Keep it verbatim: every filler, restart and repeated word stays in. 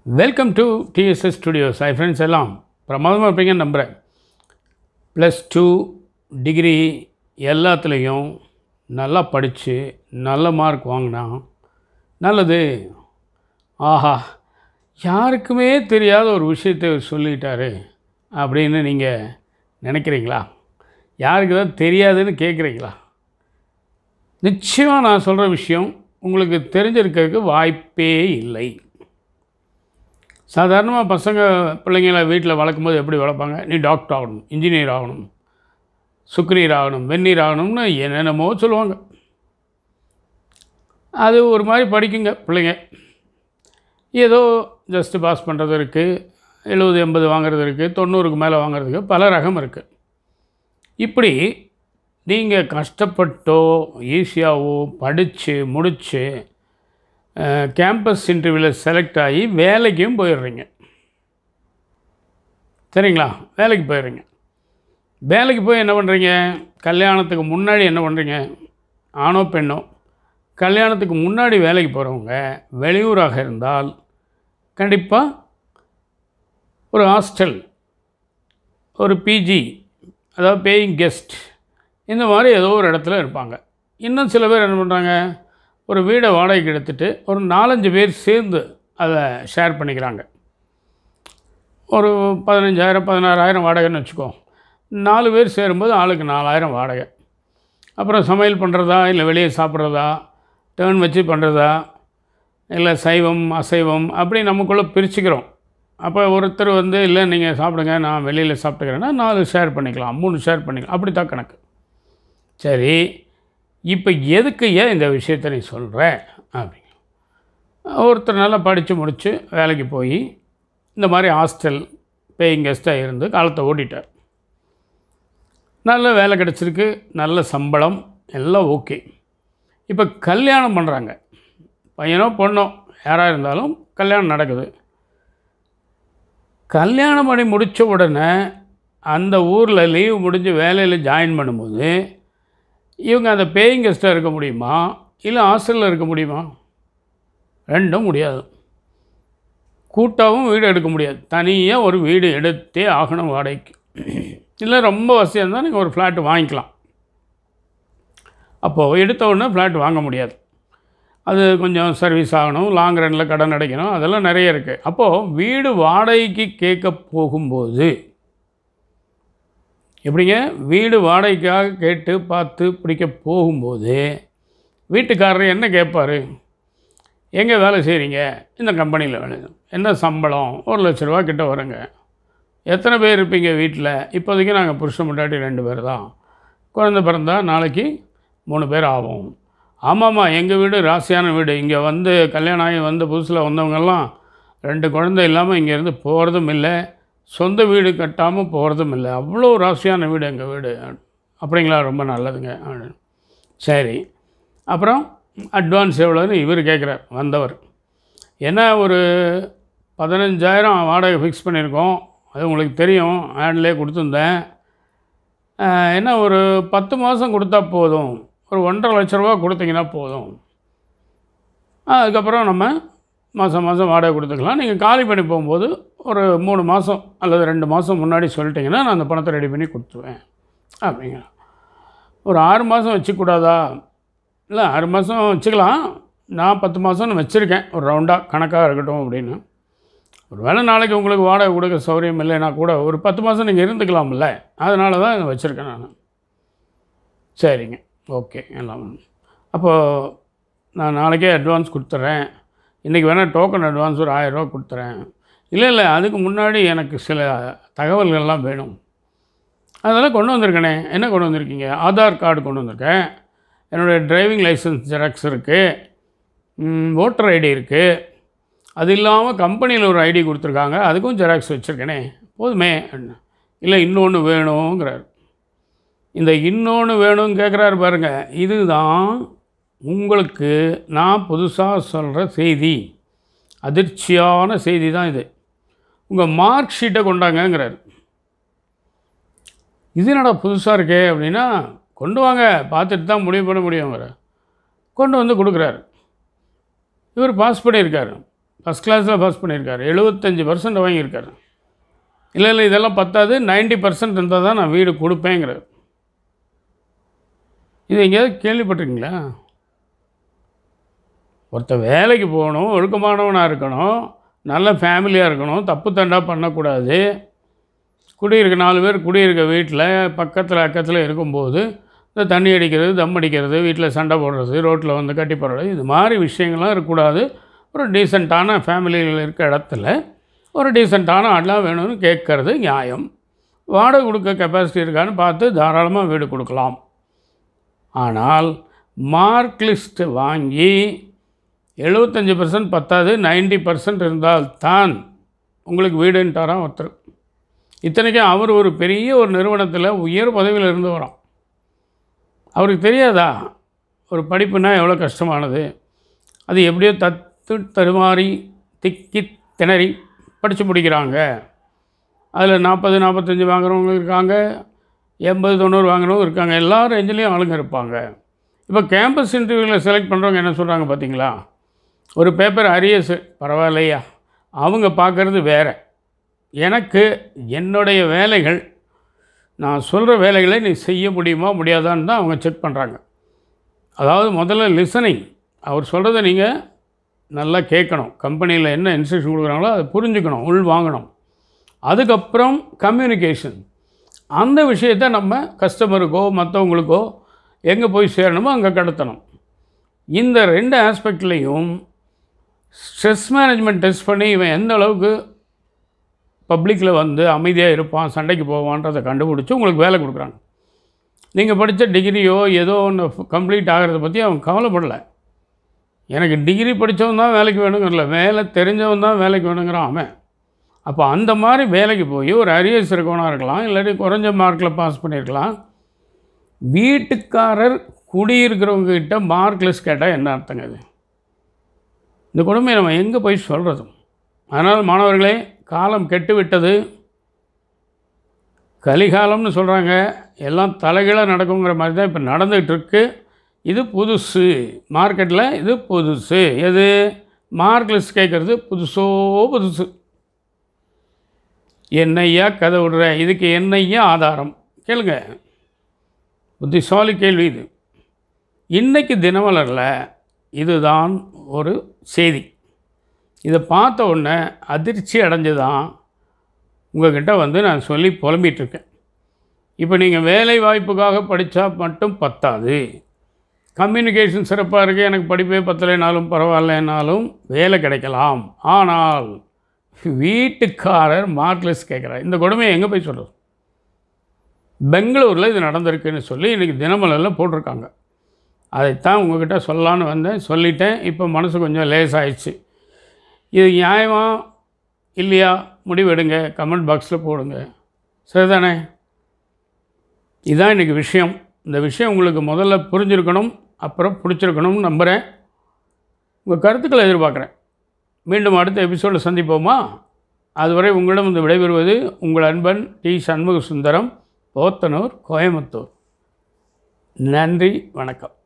Welcome to TSS studios. Hi friends, எல்லாம் பிரமாதமாக இருப்பீங்கன்னு நம்புகிறேன். ப்ளஸ் டூ டிகிரி எல்லாத்துலேயும் நல்லா படித்து நல்ல மார்க் வாங்கினா நல்லது. ஆஹா, யாருக்குமே தெரியாத ஒரு விஷயத்தை சொல்லிட்டாரு அப்படின்னு நீங்கள் நினைக்கிறீங்களா? யாருக்கு தான் தெரியாதுன்னு கேட்குறீங்களா? நிச்சயமாக நான் சொல்கிற விஷயம் உங்களுக்கு தெரிஞ்சிருக்கிறதுக்கு வாய்ப்பே இல்லை. சாதாரணமாக பசங்க பிள்ளைங்களை வீட்டில் வளர்க்கும்போது எப்படி வளர்ப்பாங்க? நீ டாக்டர் ஆகணும், இன்ஜினியர் ஆகணும், சுக்குநீர் ஆகணும், வெந்நீர் ஆகணும்னு என்னென்னமோ சொல்லுவாங்க. அது ஒரு மாதிரி படிக்குங்க பிள்ளைங்க. ஏதோ ஜஸ்ட்டு பாஸ் பண்ணுறது இருக்குது, எழுபது எண்பது வாங்கிறது இருக்குது, தொண்ணூறுக்கு மேலே வாங்கிறதுக்கு பல ரகம் இருக்குது. இப்படி நீங்கள் கஷ்டப்பட்டோ ஈஸியாகவோ படித்து முடித்து கேம்பஸ் இன்டர்வியூவில் செலக்ட் ஆகி வேலைக்கும் போயிடுறீங்க. சரிங்களா? வேலைக்கு போயிடுறீங்க. வேலைக்கு போய் என்ன பண்ணுறீங்க? கல்யாணத்துக்கு முன்னாடி என்ன பண்ணுறீங்க? ஆணோ பெண்ணோ கல்யாணத்துக்கு முன்னாடி வேலைக்கு போகிறவங்க வெளியூராக இருந்தால் கண்டிப்பாக ஒரு ஹாஸ்டல், ஒரு பிஜி, அதாவது பேயிங் கெஸ்ட், இந்த மாதிரி ஏதோ ஒரு இடத்துல இருப்பாங்க. இன்னும் சில பேர் என்ன பண்ணுறாங்க? ஒரு வீடை வாடகைக்கு எடுத்துகிட்டு ஒரு நாலஞ்சு பேர் சேர்ந்து அதை ஷேர் பண்ணிக்கிறாங்க. ஒரு பதினஞ்சாயிரம் பதினாறாயிரம் வாடகைன்னு வச்சுக்கோ. நாலு பேர் சேரும்போது ஆளுக்கு நாலாயிரம் வாடகை. அப்புறம் சமையல் பண்ணுறதா, இல்லை வெளியே சாப்பிட்றதா, டேர்ன் வச்சு பண்ணுறதா, இல்லை சைவம் அசைவம் அப்படி நமக்குள்ளே பிரிச்சுக்கிறோம். அப்போ ஒருத்தர் வந்து இல்லை நீங்கள் சாப்பிடுங்க, நான் வெளியில் சாப்பிட்டுக்கிறேன்னா நாலு ஷேர் பண்ணிக்கலாம், மூணு ஷேர் பண்ணிக்கலாம், அப்படி தான் கணக்கு. சரி, இப்போ எதுக்கு ஏன் இந்த விஷயத்தை நீ சொல்கிற அப்படிங்க. ஒருத்தர் நல்லா படித்து முடித்து வேலைக்கு போய் இந்த மாதிரி ஹாஸ்டல் பேயிங் கெஸ்ட்டாக இருந்து காலத்தை ஓட்டிட்டார். நல்ல வேலை கிடச்சிருக்கு, நல்ல சம்பளம், எல்லாம் ஓகே. இப்போ கல்யாணம் பண்ணுறாங்க. பையனோ பொண்ணோ யாராக இருந்தாலும் கல்யாணம் நடக்குது. கல்யாணம் பண்ணி முடித்த உடனே அந்த ஊரில் லீவ் முடிஞ்சு வேலையில் ஜாயின் பண்ணும்போது இவங்க அந்த பேயிங் கெஸ்ட்டாக இருக்க முடியுமா, இல்லை ஹாஸ்டலில் இருக்க முடியுமா? ரெண்டும் முடியாது. கூட்டாகவும் வீடு எடுக்க முடியாது. தனியாக ஒரு வீடு எடுத்தே ஆகணும் வாடகைக்கு. இல்லை ரொம்ப வசதியாக இருந்தால் நீங்கள் ஒரு ஃப்ளாட் வாங்கிக்கலாம். அப்போது எடுத்த உடனே ஃப்ளாட் வாங்க முடியாது. அது கொஞ்சம் சர்வீஸ் ஆகணும், லாங் ரனில் கடன் அடைக்கணும், அதெல்லாம் நிறைய இருக்குது. அப்போது வீடு வாடகைக்கு கேட்க போகும்போது எப்படிங்க? வீடு வாடகைக்காக கேட்டு பார்த்து பிடிக்க போகும்போது வீட்டுக்காரர் என்ன கேட்பார்? எங்கே வேலை செய்கிறீங்க? இந்த கம்பெனியில் வேலை. என்ன சம்பளம்? ஒரு லட்ச ரூபா கிட்ட வருங்க. எத்தனை பேர் இருப்பீங்க வீட்டில்? இப்போதைக்கு நாங்கள் புருஷன் முன்னாடி ரெண்டு பேர் தான். குழந்தை பிறந்தா நாளைக்கு மூணு பேர் ஆகும். ஆமாம்மா, எங்கள் வீடு ராசியான வீடு. இங்கே வந்து கல்யாணம் ஆகி வந்து புதுசில் வந்தவங்கெல்லாம் ரெண்டு குழந்தை இல்லாமல் இங்கேருந்து போகிறதும் இல்லை, சொந்த வீடு கட்டாமல் போகிறதும் இல்லை. அவ்வளோ ராசியான வீடு எங்கள் வீடு. அப்படிங்களா? ரொம்ப நல்லதுங்க. சரி, அப்புறம் அட்வான்ஸ் எவ்வளோன்னு இவர் கேட்குறார் வந்தவர். என்ன ஒரு பதினஞ்சாயிரம் வாடகை ஃபிக்ஸ் பண்ணியிருக்கோம், அது உங்களுக்கு தெரியும், ஆட்லேயே கொடுத்துருந்தேன். என்ன ஒரு பத்து மாதம் கொடுத்தா போதும், ஒரு ஒன்றரை லட்ச ரூபா கொடுத்தீங்கன்னா போதும். அதுக்கப்புறம் நம்ம மாதம் மாதம் வாடகை கொடுத்துக்கலாம். நீங்கள் காலி பண்ணி போகும்போது ஒரு மூணு மாதம் அல்லது ரெண்டு மாதம் முன்னாடி சொல்லிட்டிங்கன்னா நான் அந்த பணத்தை ரெடி பண்ணி கொடுத்துருவேன் அப்படிங்க. ஒரு ஆறு மாதம் வச்சுக்கூடாதா? இல்லை, ஆறு மாதம் வச்சுக்கலாம், நான் பத்து மாதம்னு வச்சுருக்கேன், ஒரு ரவுண்டாக கணக்காக இருக்கட்டும் அப்படின்னு. ஒரு வேளை நாளைக்கு உங்களுக்கு வாடகை கொடுக்க சௌகரியம் இல்லைன்னா கூட ஒரு பத்து மாதம் நீங்கள் இருந்துக்கலாம்ல, அதனால தான் இதை வச்சுருக்கேன் நான். சரிங்க, ஓகே எல்லாம். அப்போது நான் நாளைக்கே அட்வான்ஸ் கொடுத்துட்றேன், இன்றைக்கி வேணால் டோக்கன் அட்வான்ஸ் ஒரு ஆயிரரூவா கொடுத்துறேன். இல்லை இல்லை, அதுக்கு முன்னாடி எனக்கு சில தகவல்கள்லாம் வேணும், அதெல்லாம் கொண்டு வந்திருக்கேனே. என்ன கொண்டு வந்திருக்கீங்க? ஆதார் கார்டு கொண்டு வந்திருக்கேன், என்னுடைய டிரைவிங் லைசன்ஸ் ஜெராக்ஸ் இருக்குது, ஓட்டர் ஐடி இருக்குது, அது இல்லாமல் கம்பெனியில் ஒரு ஐடி கொடுத்துருக்காங்க, அதுக்கும் ஜெராக்ஸ் வச்சுருக்கேனே, போதுமே. இல்லை, இன்னொன்று வேணுங்கிறார். இந்த இன்னொன்று வேணும்னு கேட்குறாரு பாருங்கள். இதுதான் உங்களுக்கு நான் புதுசாக சொல்கிற செய்தி, அதிர்ச்சியான செய்தி தான் இது. உங்கள் மார்க் ஷீட்டை கொண்டாங்கங்கிறார். இது என்னடா புதுசாக இருக்கே அப்படின்னா, கொண்டு வாங்க, பார்த்துட்டு தான் முடிவு பண்ண முடியுங்கிற. கொண்டு வந்து கொடுக்குறாரு. இவர் பாஸ் பண்ணியிருக்காரு. ஃபஸ்ட் கிளாஸில் பாஸ் பண்ணியிருக்காரு, எழுபத்தஞ்சி பர்சன்ட் வாங்கியிருக்காரு. இல்லை இல்லை இதெல்லாம் பத்தாது, நைன்ட்டி பர்சன்ட் இருந்தால் தான் நான் வீடு கொடுப்பேங்கிறார். இது எங்கேயாவது கேள்விப்பட்டிருக்கீங்களா? ஒருத்தர் வேலைக்கு போகணும், ஒழுக்கமானவனாக இருக்கணும், நல்ல ஃபேமிலியாக இருக்கணும், தப்பு தண்டா பண்ணக்கூடாது. குடியிருக்க நாலு பேர் குடியிருக்க வீட்டில் பக்கத்தில் அக்கத்தில் இருக்கும்போது இந்த தண்ணி அடிக்கிறது, தம் அடிக்கிறது, வீட்டில் சண்டை போடுறது, ரோட்டில் வந்து கட்டி போடுறது, இது மாதிரி விஷயங்கள்லாம் இருக்கக்கூடாது. ஒரு டீசெண்டான ஃபேமிலியில் இருக்க இடத்துல ஒரு டீசெண்டான ஆடெலாம் வேணும்னு கேட்கறது நியாயம். வாடகை கொடுக்க கெப்பாசிட்டி இருக்கான்னு பார்த்து தாராளமாக வீடு கொடுக்கலாம். ஆனால் மார்க் லிஸ்ட் வாங்கி எழுபத்தஞ்சி பர்சன்ட் பத்தாது, நைன்ட்டி பர்சன்ட் இருந்தால் தான் உங்களுக்கு வீடுன்ட்டாராம் ஒருத்தர். இத்தனைக்கும் அவர் ஒரு பெரிய ஒரு நிறுவனத்தில் உயர் பதவியில் இருந்து வரோம். அவருக்கு தெரியாதா ஒரு படிப்புனா எவ்வளோ கஷ்டமானது? அது எப்படியோ தத்து தருமாறி திக்கி திணறி படித்து முடிக்கிறாங்க. அதில் நாற்பது நாற்பத்தஞ்சு வாங்குறவங்க இருக்காங்க, எண்பது தொண்ணூறு வாங்குறவங்க இருக்காங்க, எல்லா ரேஞ்சிலையும் ஆளுங்க இருப்பாங்க. இப்போ கேம்பஸ் இன்டர்வியூவில் செலக்ட் பண்ணுறவங்க என்ன சொல்கிறாங்க பார்த்தீங்களா? ஒரு பேப்பர் அரியஸ் பரவாயில்லையா, அவங்க பார்க்குறது வேறு. எனக்கு என்னுடைய வேலைகள், நான் சொல்கிற வேலைகளை நீ செய்ய முடியுமா முடியாதான்னு தான் அவங்க செக் பண்ணுறாங்க. அதாவது முதல்ல லிசனிங், அவர் சொல்கிறத நீங்கள் நல்லா கேட்கணும். கம்பெனியில் என்ன இன்ஸ்ட்ரக்ஷன் கொடுக்குறாங்களோ அதை புரிஞ்சுக்கணும், உள் வாங்கணும். அதுக்கப்புறம் கம்யூனிகேஷன், அந்த விஷயத்தை நம்ம கஸ்டமருக்கோ மற்றவங்களுக்கோ எங்கே போய் சேரணுமோ அங்கே கடத்தணும். இந்த ரெண்டு ஆஸ்பெக்ட்லேயும் ஸ்ட்ரெஸ் மேனேஜ்மெண்ட் டெஸ்ட் பண்ணி இவன் எந்த அளவுக்கு பப்ளிக்கில் வந்து அமைதியாக இருப்பான், சண்டைக்கு போவான்றதை கண்டுபிடிச்சி உங்களுக்கு வேலை கொடுக்குறாங்க. நீங்கள் படித்த டிகிரியோ ஏதோ ஒன்று கம்ப்ளீட் ஆகிறத பற்றி அவன் கவலைப்படலை. எனக்கு டிகிரி படித்தவன் தான் வேலைக்கு வேணுங்கிறல, வேலை தெரிஞ்சவன் தான் வேலைக்கு வேணுங்கிறான் அவன். அப்போ அந்த மாதிரி வேலைக்கு போய் ஒரு அரியர்ஸ் இருக்கவனாக இருக்கலாம், இல்லாட்டி குறைஞ்ச மார்க்கில் பாஸ் பண்ணியிருக்கலாம். வீட்டுக்காரர் குடியிருக்கிறவங்ககிட்ட மார்க் லிஸ்ட் கேட்டால் என்ன அர்த்தங்க? அது இந்த கொடுமையை நம்ம எங்கே போய் சொல்கிறது? அதனால் மாணவர்களே, காலம் கெட்டு விட்டது, கலிகாலம்னு சொல்கிறாங்க, எல்லாம் தலைகீழாக நடக்குங்கிற மாதிரி தான் இப்போ நடந்துகிட்டு இருக்கு. இது புதுசு, மார்க்கெட்டில் இது புதுசு. எது? மார்க் லிஸ்ட் கேட்குறது புதுசோ புதுசு. என்னையா கதை விடுற, இதுக்கு என்னையா ஆதாரம் கேளுங்க. புத்திசாலி கேள்வி இது. இன்றைக்கி தினமலரில் இதுதான் ஒரு செய்தி. இதை பார்த்த உடனே அதிர்ச்சி அடைஞ்சு தான் உங்கள்கிட்ட வந்து நான் சொல்லி புலம்பிகிட்ருக்கேன். இப்போ நீங்கள் வேலை வாய்ப்புக்காக படித்தா மட்டும் பத்தாது. கம்யூனிகேஷன் சிறப்பாக இருக்குது, எனக்கு படிப்பே பத்தலைனாலும் பரவாயில்லனாலும் வேலை கிடைக்கலாம். ஆனால் வீட்டுக்காரர் மார்க் லிஸ்ட் கேட்குறார். இந்த கொடுமையை எங்கே போய் சொல்கிறது? பெங்களூரில் இது நடந்திருக்குன்னு சொல்லி இன்றைக்கி தினமலரில் போட்டிருக்காங்க. அதைத்தான் உங்கள்கிட்ட சொல்லலான்னு வந்தேன், சொல்லிட்டேன். இப்போ மனசு கொஞ்சம் லேசாகிடுச்சு. இது நியாயமா இல்லையா முடிவெடுங்க, கமெண்ட் பாக்ஸில் போடுங்க. சரிதானே? இதுதான் இன்றைக்கி விஷயம். இந்த விஷயம் உங்களுக்கு முதல்ல புரிஞ்சிருக்கணும், அப்புறம் பிடிச்சிருக்கணும்னு நம்புகிறேன். உங்கள் கருத்துக்களை எதிர்பார்க்குறேன். மீண்டும் அடுத்த எபிசோடில் சந்திப்போமா? அதுவரை உங்களிடம் வந்து விடைபெறுவது உங்கள் அன்பன் டி சண்முக சுந்தரம், போத்தனூர், கோயம்புத்தூர். நன்றி, வணக்கம்.